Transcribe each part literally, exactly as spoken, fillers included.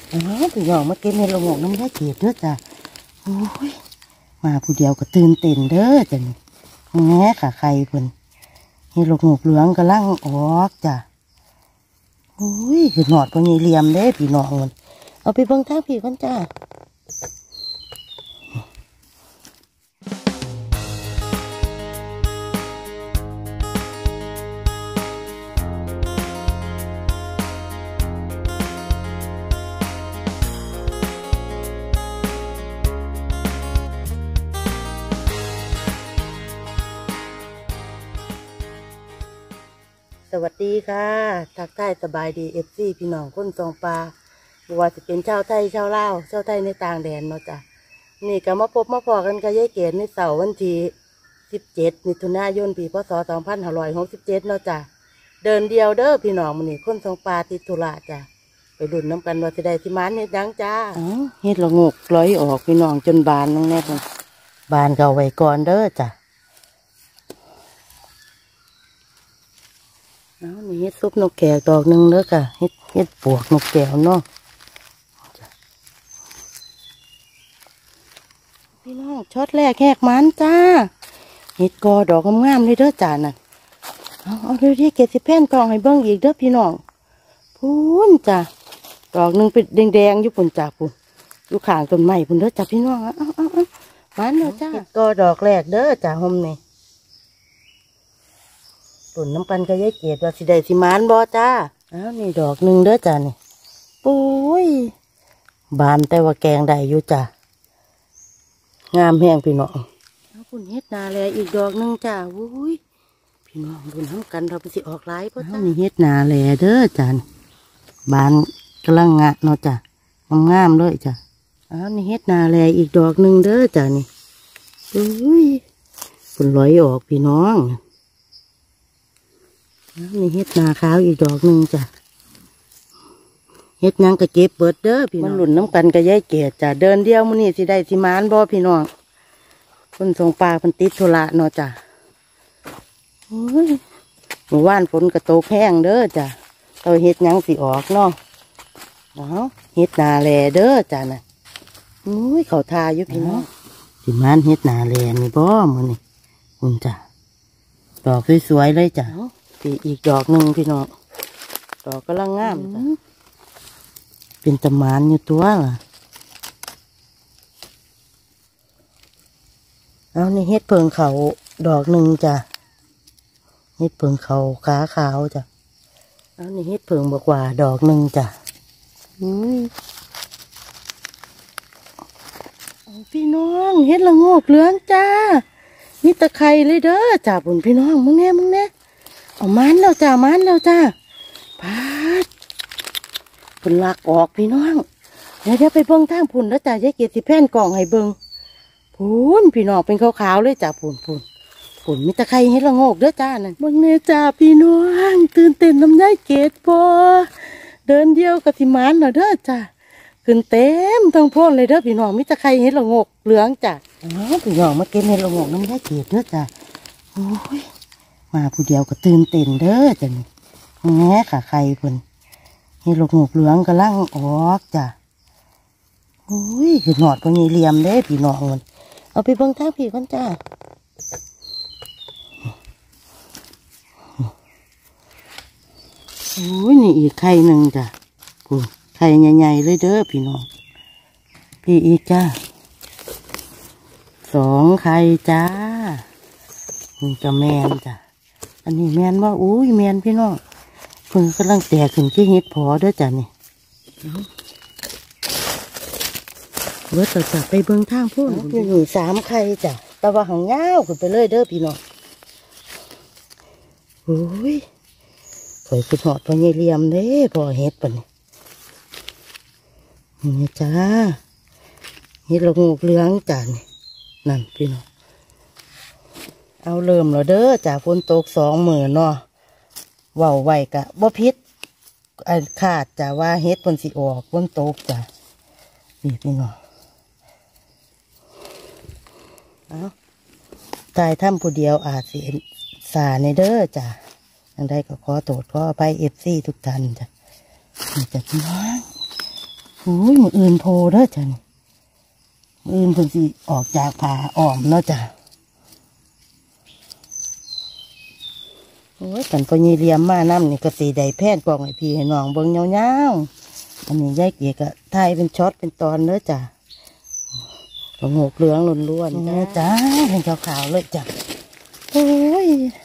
อ๋อพี่น้องมาเก็บเห็ดละโงกน้ำได้เกศเด้อจ้ะโอ้ยมาผู้เดียวก็ตื่นเต้นเด้อจ้ะนี่แง่ค่ะใครเพิ่นเห็ดละโงกเหลืองกำลังออกจ้ะโอ้ยคือหนอดพอมีเหลี่ยมเด้พี่น้องมันเอาไปเบิ่งทางพี่กันจ้าสวัสดีค่ะทักทายสบายดีเอฟซีพี่น้องคนสองปลาบัวจะเป็นชาวไทยชาวลาวชาวไทยในต่างแดนเนาะจ้ะนี่ก็มาพบมาพอกันกับยายเกศในเสาร์วันที่สิบเจ็ดมิถุนายนปีพศสองพันห้าร้อยหกสิบเจ็ดเนาะจ้ะเดินเดียวเด้อพี่น้องมันนี่คนสองปลาติดธุระจ้ะไปดุนน้ำกันว่าสิได้สิมานเฮ็ดยังจ้าเฮ็ดละงกลอยออกพี่น้องจนบานน้องแน่นบานเก่าไว้ก่อนเด้อจ้ะเอานี่เฮ็ดซุปนกแก้วดอกหนึ่งเด้อค่ะเฮ็ดเฮ็ดปวกนกแก้วเนาะพี่น้องช็อตแรกแหกมันจ้าเฮ็ดกอดอกงามๆเลยเด้อจ้าน่ะเอาเอาเดี๋ยวที่เกศสิแผ่นกล่องให้เบิ้งอีกเด้อพี่น้องพูนจ้าดอกหนึ่งเป็นแดงๆอยู่ปุ่นจ้าปุ่นอยู่ข้างต้นไม้ปุ่นเด้อจ้าพี่น้องเอาเอาเอามันเด้อจ้าเฮ็ดกอดอกแรกเด้อจ้าหอมนี่ตุ่นน้ำปันก็ยายเกศว่าสิได้สิมานบ่จ้าอ้าวนี่ดอกหนึ่งเด้อจ้านี่ปุ้ยบานแต่ว่าแกงได้อยู่จ้างามแห้งพี่น้องเอาปุ่นเฮ็ดนาแลอีกดอกหนึ่งจ้าวุ้ยพี่น้องบุญทำกันเราไปสิออกไล่ป่ะจ้านี่เฮ็ดนาแลเด้อจ้าบานกำลังงะเนาะจ้างามเลยจ้าอ้าวนี่เฮ็ดนาแลอีกดอกหนึ่งเด้อจ้านี่ปุ้ยปุ่นลอยออกพี่น้องนี่เฮ็ดนาขาวอีกดอกหนึ่งจ้ะเฮ็ดยังกะเก็บเปิดเด้อพี่น้องมันหลุนน้ำกันกะยายเกศจ้ะเดินเดียวมื้อนี้สิได้สิมานบ่พี่น้องคนส่งปลาเพิ่นติดธุระเนาะจ้ะโอ้ยเมื่อวานฝนกระตกแห้งเด้อจ้ะเอาเฮ็ดยังสิออกเนาะเอาเฮ็ดนาแลเด้อจ้ะน่ะโอ้ยเขาทาอยู่พี่น้องสิมานเฮ็ดนาแลนี่บ่มื้อนี้คุณจ้ะดอกสวยๆเลยจ้ะปีอีกดอกหนึ่งพี่น้องดอกกำลังงามจ้ะเป็นตะมานอยู่ตัวล่ะเอานี่เฮ็ดเพิงเขาดอกหนึ่งจ้ะเฮ็ดเพิงเขาขาขาวจ้ะเอานี่เฮ็ดเพิงบกว่าดอกหนึ่งจ้ะอุ้ยพี่น้องเฮ็ดละโงกเหลืองจ้านี่ตะไคร้เลยเด้อจ้าบุญพี่น้องมึงแน่มึงแน่เอามันแล้วจ้ามันแล้วจ้าพาดปุ่นหลักออกพี่น้องเดี๋ยวเดี๋ยวไปเบิ้งทางปุ่นแล้วจ้ายายเกศสิแผ่นกล่องให้เบิ้งปุ่นพี่น้องเป็นขาวๆเลยจ้าปุ่นปุ่นปุ่นมีตะไคร้ให้ละโงกเด้อจ้านั่นเบิ้งเน่จ้าพี่น้องตื่นเต้นน้ำยายเกศพอเดินเดียวกับสิมันแล้วเด้อจ้าขึ้นเต็มทั้งโพนเลยเด้อพี่น้องมีตะไคร้ให้ละโงกเหลืองจ้าอ๋อพี่น้องมาเก็บเห็ดละโงกน้ำยายเกศเด้อจ้าโอ้ยมาผู้เดียวก็ตื่นเต้นเด้อจ้ะนี่แง่ค่ะใครเพิ่นเห็ดละโงกเหลืองกำลังออกจ้ะโอ้ยคือหนอดพอมีเหลี่ยมเด้พี่น้องมันเอาไปเบิ่งทางพี่กันจ้าโอ้ยนี่อีกไข่หนึ่งจ้ะกูไข่ใหญ่ๆเลยเด้อพี่น้องพี่อีกจ้าสองไข่จ้านี่จะแมนจ้ะอันนี้แมนว่าอุ้ยแมนพี่น้องเพิ่งกำลังแตกขึ้นที่เห็ดพอเด้อจ้ะนี่เบิดต่อจากไปเบิ่งทางพุ่นมีอยู่สามไข่จ้ะแต่ว่าหางยาวขึ้นไปเลยเด้อพี่น้องโอ้ยข่อยคือหอดพอใหญ่เหลี่ยมเด้พอเห็ดปะนี่นี่จ้าเห็ดละโงกเหลืองจ้ะนี่นั่นพี่น้องเอาเริ่มแล้วเด้อจากฝนตกสองหมื่นเนาะว่าวไหวกะบ่พิษอันขาดจ้ะว่าเฮ็ดฝนสิออกฝนตกจ้ะนี่พี่น้องเอาตายถ้ำผู้เดียวอาจสิสาในเด้อจ้ะยังได้ก็ขอโทษขออภัยเอฟซีทุกท่านจ้ะนี่จ้ะพี่น้องโอ้ยมืออื่นโพเด้อจ้ะนี่มืออื่นเพิ่นสิออกจากผาอ้อมเนาะจ้ะโอ้ยกันพอยีเรียมมาน้ำนี่ก็สีได้แพทย์กล่องให้พี่ให้น้องเบิ่งเงาๆอันนี้ยายเกียก็ถ่ายเป็นช็อตเป็นตอนเด้อจ้ะกระโงกเหลืองล้วนๆจ้าเป็นขาวๆเลยจ้ะโอ้ย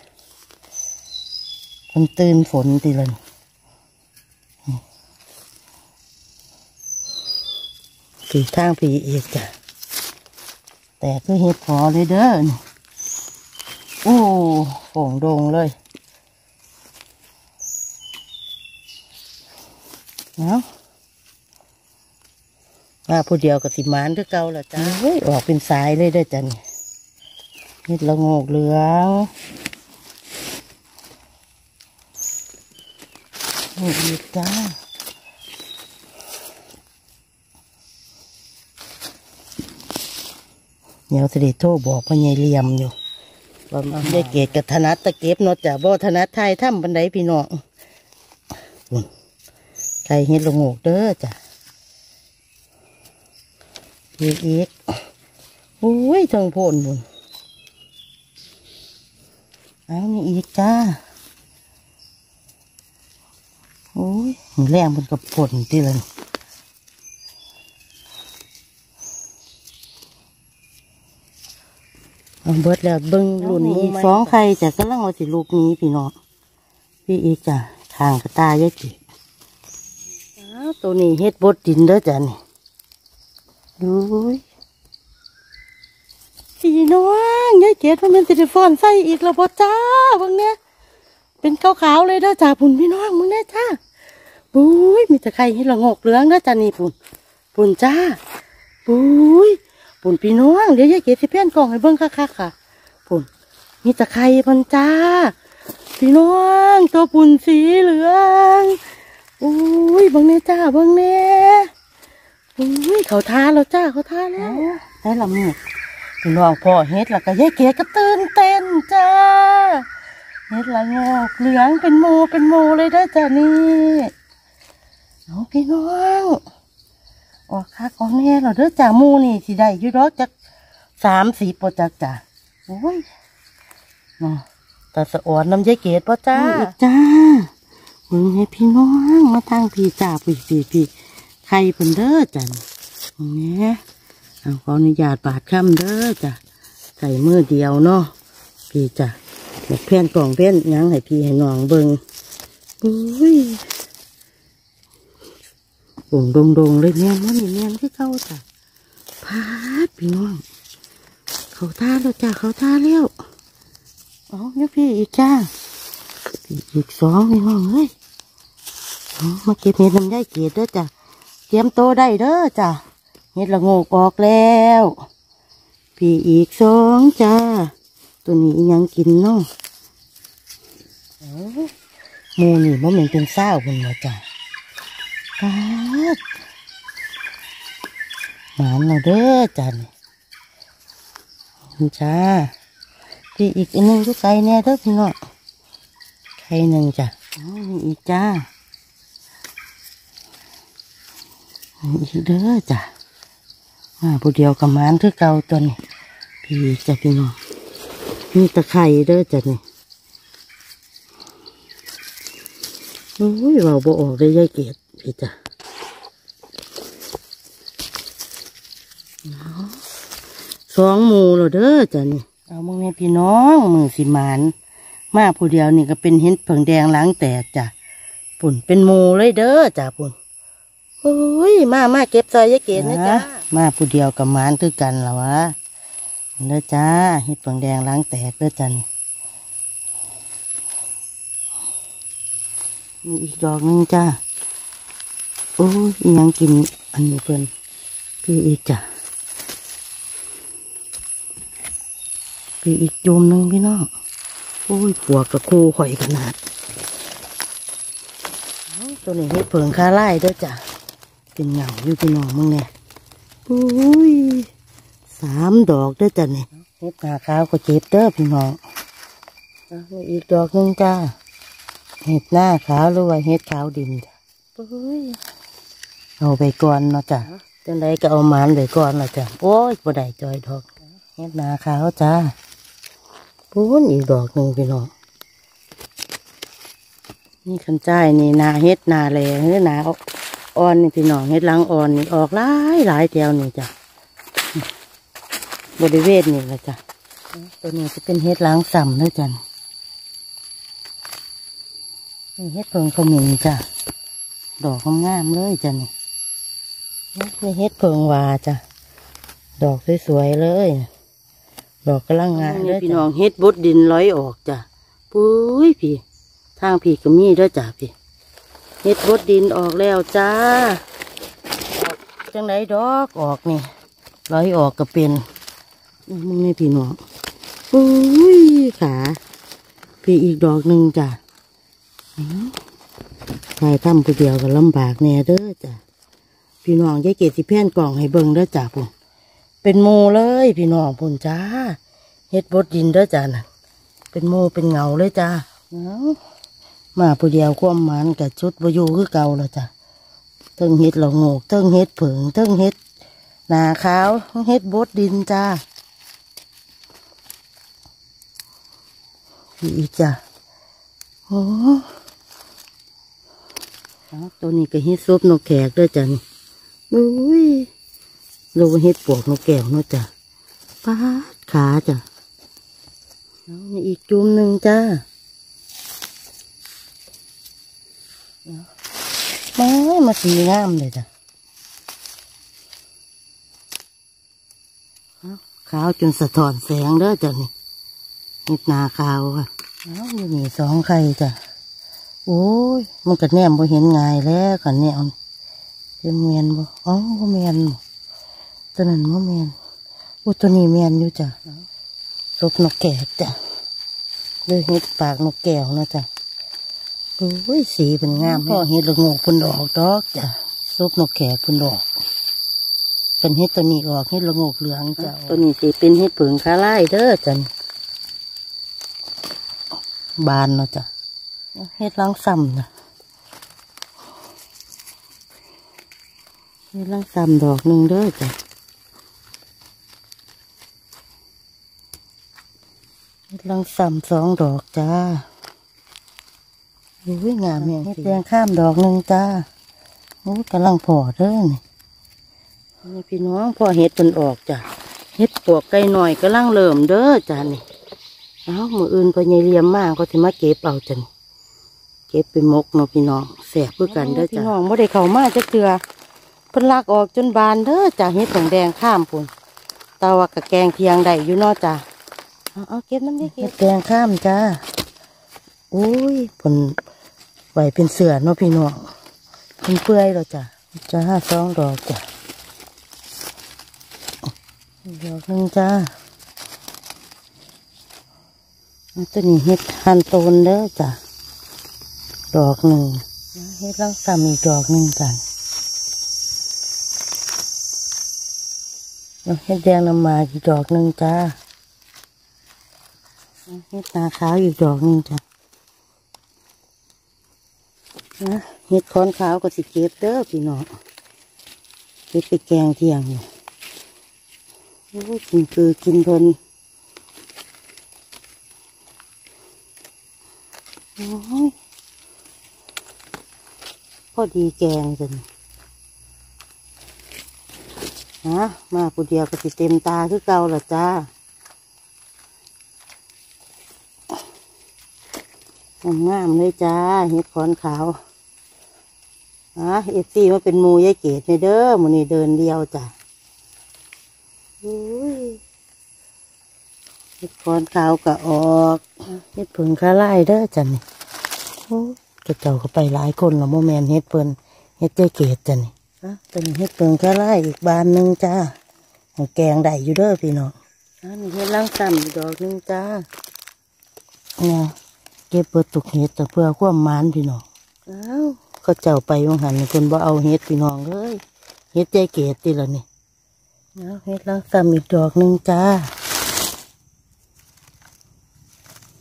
มันตื่นฝนทีเลยผีทางผีอีกจ้ะแต่ก็เห็ดพอเลยเด้อโอ้โป่งโดงเลยเนาะมาผู้เดียวกับสิมานคือเก่าละจ้าเฮ้ยออกเป็นสายเลยเด้อจ้ะนี่เห็ดละโงกเหลืองนี่อีกจ้าเดี๋ยวสิได้โทรบอกพ่อใหญ่เหลี่ยมอยู่ว่าได้เกตกับธนัดตะเก็บเนาะจ้ะบ่ธนัดไทยถ้ำบันไดพี่น้องไก่เห็ดละโงกเด้อจ้ะอีกอีกโอ้ยทางโพนบุญเอานี่อีกจ้าโอ้ยแรงมันกับผลที่เลยเอาเบิดแล้วเบิ้งรุ่นนี้สองไข่จ้ะกำลังเอาสิลูกนี้พี่น้องพี่อีกจ้ะทางกระตายยายจิตัวนี้เฮ็ดบดดินเด้อจ้ะนี่ดูพี่น้องยายเกดมันเป็นสิฟอนใส่อีกแล้วบ่จ้าบางเนี้ยเป็นขาวๆเลยเด้อจ้าปุ่นพี่น้องมึงเนี่ยจ้าปุ้ยมีแต่ไข่เฮ็ดละโงกเหลืองเด้อจ้านี่ปุ่นปุ่นจ้าปุ้ยปุ่นพี่น้องเดี๋ยวยายเกดสิเพี้ยนกล่องให้เบิ่งคักๆค่ะปุ่นมีแต่ไข่พันจ้าพี่น้องตัวปุ่นสีเหลืองปุ้ยบางเนี่ยจ้าบางเนี่ยปุ้ยเขาทาแล้วจ้าเขาทาแล้วได้ละเมียพี่น้องพ่อเฮ็ดแล้วก็ยายเกดก็ตื่นเต้นจ้าเฮ็ดละโงกเหลืองเป็นโมเป็นโมเลยได้จ้ะนี่น้องพี่น้องออกคักของแน่เราเด้อจ้ามูนี่สิได้อยู่ดอกจักสามสี่ปอจักจ้ะโอ้ยน้องตาสะอ่อนน้ำยายเกดป่ะจ้าจ้ามึงให้พี่น้องมาทางพี่จ้าพี่พี่พี่ใครเป็นเด้อจ้ะเนี่ยเอาขออนุญาตปาดค่ำเด้อจ้ะใส่มือเดียวเนาะพี่จ้ะแบบเพี้ยนกล่องเพี้ยนยังให้พี่ให้น้องเบิ่งอุ้ยโป่งดงดงเลยแม่นมันนี่แม่นที่เขาจ้ะพาดพี่น้องเขาท่าแล้วจ้ะเขาท่าแล้วอ๋อนี่พี่อีกจ้าพี่อีกสองพี่น้องเฮ้ยมาเก็บเห็ดน้ำย่ายเกดเด้อจ้ะเตรียมโตได้เด้อจ้ะเห็ดละโงกออกแล้วพี่อีกสองจ้าตัวนี้ยังกินเนาะหมูนี่มันเหมือนเป็นเศร้าคนมาจ้ะครับหมานเราเด้อจ้ะนี่จ้าพี่อีกอันหนึ่งก็ไก่แน่เด้อพี่น้องไข่หนึ่งจ้ะนี่อีกจ้าอีกเด้อจ้ะมาผู้เดียวกับหมานคือเก่าตัวนี้พี่อีกจ้ะพี่น้องมีตะไคร้เด้อจ้ะนี่โอ้ยเราบ่ออกได้ยายเกดพี่จ้ะสองหมูเราเด้อจ้ะนี่เอามึงเนี่ยพี่น้องมือสิมานมาผู้เดียวนี่ก็เป็นเห็ดเผิงแดงล้างแตกจ้ะปุ่นเป็นหมูเลยเด้อจ้ะปุ่นโอ้ยมามาเก็บซอยยายเกดนะจ้ะมาผู้เดียวกับหมานคือกันเหรอวะเด้อจ้าเห็ดเผิงแดงล้างแตกเด้อจ้ะนี่อีกดอกหนึ่งจ้าโอ้ยยังกินอันนี้เพิ่นพี่อีกจ้ะพี่อีกโยมหนึ่งพี่น้องโอ้ยปวกกับคูข่อยขนาดตัวนี้เห็ดเผิงคาไล่เด้อจ้ะเป็นเหงาอยู่พี่น้องมึงเนี่ยโอ้ยสามดอกเด้อจ้ะเนี่ยเห็ดหน้าขาวก็เจ็บเด้อพี่น้องอีกดอกหนึ่งจ้าเห็ดหน้าขาวหรือว่าเห็ดขาวดินจ้ะโอ้ยเอาไปก่อนเนาะจ้ะจังไดก็เอาหมานไปก่อนเนาะจ้ะโอ้ยบ่ได้จอยดอกเฮ็ดนาขาวจ้าปูนอีกดอกหนึ่งพี่น้องนี่ขันใจนี่นาเฮ็ดนาแลเฮ็ดนาอ่อนนี่พี่น้องเฮ็ดหลังอ่อนนี่ออกหลายหลายแถวนี่จ้ะบริเวณนี่แหละจ้ะตัวนี้จะเป็นเฮ็ดหลังซ้ำด้วยจ้ะนี่เฮ็ดเพิงขมิ้นจ้ะดอกงามๆเลยจ้ะนี่นี่เฮ็ดเพิงวาจ้ะดอกสวยๆเลยดอกกำลังงามเลยพี่น้องเฮ็ดบดดินร้อยออกจ้ะปุ้ยพี่ทางพี่ก็มีด้วยจ้ะพี่เฮ็ดบดดินออกแล้วจ้าจังไหนดอกออกนี่ร้อยออกก็เป็นมึงนี่พี่น้องปุ้ยขาพี่อีกดอกหนึ่งจ้ะใครทำผู้เดียวก็ลำบากแน่เด้อจ้ะพี่น้องยายเกศสิแผ่นกล่องให้เบิ่งเด้อจ้ะพุ่นเป็นโมเลยพี่น้องพุ่นจ้าเฮ็ดบดดินเด้อจ้ะน่ะเป็นโมเป็นเงาเลยจ้ามาผู้เดียวความหมันกับชุดบอยู่คือเก่าแล้วจ้ะเทิงเฮ็ดเราโงกเทิงเฮ็ดเผิงเทิงเฮ็ดหนาขาวเฮ็ดบดดินจ้าอีจ้ะโอ้ตัวนี้ก็เฮ็ดซุปนกแขกด้วยจ้ะนี่อุ้ยเราเฮ็ดปวกนกแก้วเนาะจ้ะปาดขาจ้ะแล้วนี่อีกจุ่มหนึ่งจ้ามามาสีงามเลยจ้ะขาวจนสะท้อนแสงเด้อจ้ะนี่เฮ็ดนาขาวค่ะแล้วนี่นี่สองไข่จ้ะโอ้ยมันก็แนมบ่เห็นง่ายแล้วกันเนี่ยเป็นเมียนบ่อ๋อบ่เมียนตัวนั้นบ่เมียนโอ้ตัวนี้เมียนอยู่จ้ะซบนกแก้วจ้ะด้วยเห็ดปากนกแก้วนะจ้ะโอ้ยสีเป็นงามพ่อเห็ดละโงกพุ่นดอกดอกจ้ะซบนกแก้วพุ่นดอกเป็นเห็ดตัวนี้ออกเห็ดละโงกเหลืองจ้ะตัวนี้สิเป็นเห็ดเผิงคาไล่เด้อจ้ะบานเนาะจ้ะเฮ็ดล้างซ้ำนะเฮ็ดล้างซ้ำดอกหนึ่งเด้อจ้ะเฮ็ดล้างซ้ำสองดอกจ้าโอ้ยงามแม่เฮ็ดแดงข้ามดอกหนึ่งจ้าโอ้ยกำลังพอเด้อนี่นี่พี่น้องพอเฮ็ดเป็นออกจ้ะเฮ็ดปวกไก่หน่อยกำลังเริ่มเด้อจ้านี่เอ้ามืออื่นพอใหญ่เลี้ยมมากก็จะมาเก็บเอาจ้ะเก็บไปมกเนาะพี่น้องแสบเพื่อกันเด้อจ้ะพี่น้องไม่ได้เข้ามาจะเตือเพิ่นลากออกจนบานเด้อจ้ะเฮ็ดแดงแดงข้ามปุ่นตาว่ากะแกงเทียงได้อยู่นอจ้ะเอาเอาเก็บน้ำได้เก็บแดงข้ามจ้าอุ้ยเพิ่นไหวเป็นเสือเนาะพี่น้องเพิ่นเปื่อยแล้วจ้ะจ้าสองดอกจ้ะดอกหนึ่งจ้าตัวนี้เฮ็ดฮันโตนเด้อจ้ะดอกหนึ่งเฮ็ดลังซ้ำอีกดอกหนึ่งกันเฮ็ดแดงน้ำมาอีกดอกหนึ่งจ้าเฮ็ดนาขาวอีกดอกหนึ่งจ้ะนะเฮ็ดค้อนขาวก็สิเก็บเด้อพี่น้องเฮ็ดไปแกงเที่ยงโอ้กินคือกินเพลินโอ้ยพอดีแกงจนฮะมาผู้เดียวก็สิเต็มตาคือเก่าละจ้างามเลยจ้าเห็ดขอนขาวอ่ะเอฟซีมาเป็นมูยายเกศในเด้อมูนี่เดินเดียวจ้ะเห็ดขอนขาวก็ออกเห็ดผึ่งคาไล่เด้อจ้ะนี่กระเจ้าก็ไปหลายคนแล้วโมแมนเฮ็ดเปิ้นเฮ็ดใจเกศจ้ะนี่เป็นเฮ็ดเปิ้นแค่ไล่อีกบานหนึ่งจ้าแกงได้อยู่เด้อพี่น้องนี่เฮ็ดล้างซ้ำอีกดอกหนึ่งจ้าเนี่ยเก็บเปิดตุกเฮ็ดแต่เพื่อความหมานพี่น้องอ้าวก็เจ้าไปวงหันคนบ่เอาเฮ็ดพี่น้องเลยเฮ็ดใจเกศตีละนี่แล้วเฮ็ดล้างซ้ำอีกดอกหนึ่งจ้า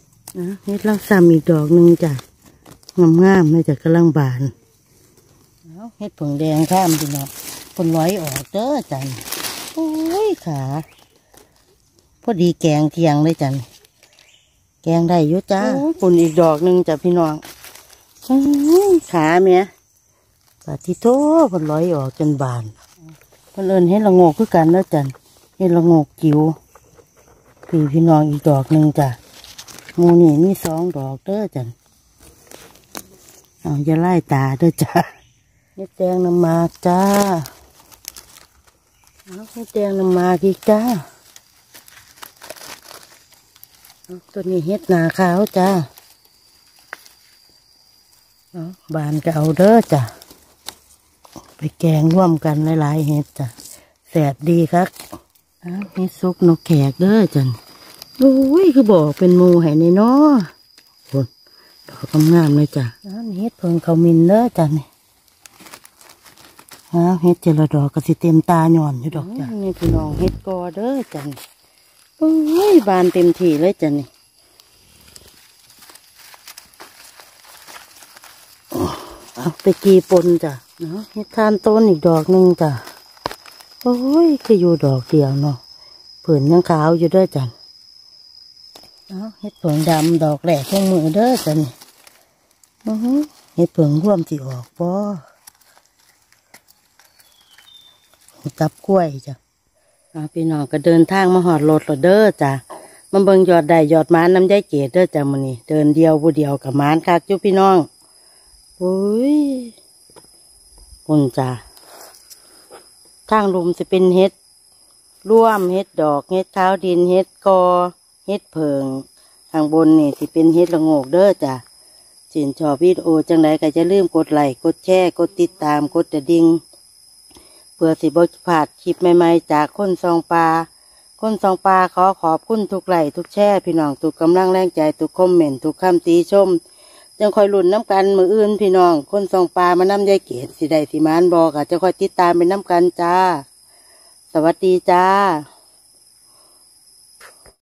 เฮ็ดล้างซ้ำอีกดอกหนึ่งจ้างามๆเลยจ้ะกำลังบานเอาเฮ็ดผงแดงข้ามพี่น้องคนร้อยออกเด้อจันโอ้ยขาพอดีแกงเทียงเลยจันแกงได้อยู่จ้าปุ่นอีกดอกหนึ่งจ้ะพี่น้องขาเมียปาทิโต้คนร้อยออกจนบานคนเอิญเฮ็ดละโงกคือกันแล้วจันเฮ็ดละโงกจิ๋วพี่พี่น้องอีกดอกหนึ่งจ้ะหมูนี่มีสองดอกเด้อจันเอาจะไล่ตาเด้อจ้าเฮ็ดแดงน้ำมากจ้าเอาเฮ็ดแดงน้ำมากอีกจ้าตัวนี้เฮ็ดหนาขาวจ้าเอาบานก็เอาเด้อจ้ะไปแกงร่วมกันหลายๆเฮ็ดจ้ะแสบดีครับอ้าวเฮ็ดซุกนกแขกเด้อจันโอ้ยคือบอกเป็นหมูให้ในน้อคนดอกงามๆเลยจ้ะอ้าวเฮ็ดเพิ่งเขามินเด้อจันอ้าวเฮ็ดเจริญดอกก็สิเต็มตาหย่อนอยู่ดอกจ้ะนี่พี่น้องเฮ็ดกอเด้อจันโอ้ยบานเต็มที่เลยจ้ะนี่เอาไปกีปนจ้ะเนาะเฮ็ดทานต้นอีกดอกหนึ่งจ้ะโอ้ยคืออยู่ดอกเดียวเนาะผืนยังขาวอยู่เด้อจ้ะเอาเฮ็ดเผืองดำดอกแหลกช่วงมือเด้อจ้ะนี่โอ้ยเฮ็ดเผืองร่วมสิออกบ่ตับกล้วยจ้ะพี่น้องก็เดินทางมาหอดรถเด้อจ้ะมาเบิ่งยอดได้ยอดม้านน้ำใจเกศเด้อจ้ะมื้อนี้เดินเดียวผู้เดียวกับม้านคักจุพี่น้องโอ้ยคุณจ้ะทางลุมจะเป็นเฮ็ดร่วมเฮ็ดดอกเฮ็ดเท้าดินเฮ็ดกอเฮ็ดเพิงทางบนนี่สิเป็นเฮ็ดละโงกเด้อจ้ะสินชอบวิดีโอจังไรก็จะลืมกดไลค์กดแชร์กดติดตามกดกระดิ่งเพื่อสิบ่พลาดคลิปใหม่ๆจากคนซองปลาคนซองปลาขอขอบคุณทุกไลค์ทุกแชร์พี่น้องทุกกำลังแรงใจทุกคอมเมนต์ทุกคำติชมจังคอยลุ้นน้ำกันมืออื่นพี่น้องคนซองปลามาน้ำยายเกศสิได้สิมานบอกอ่ะจะคอยติดตามเป็นน้ำกันจ้าสวัสดีจ้า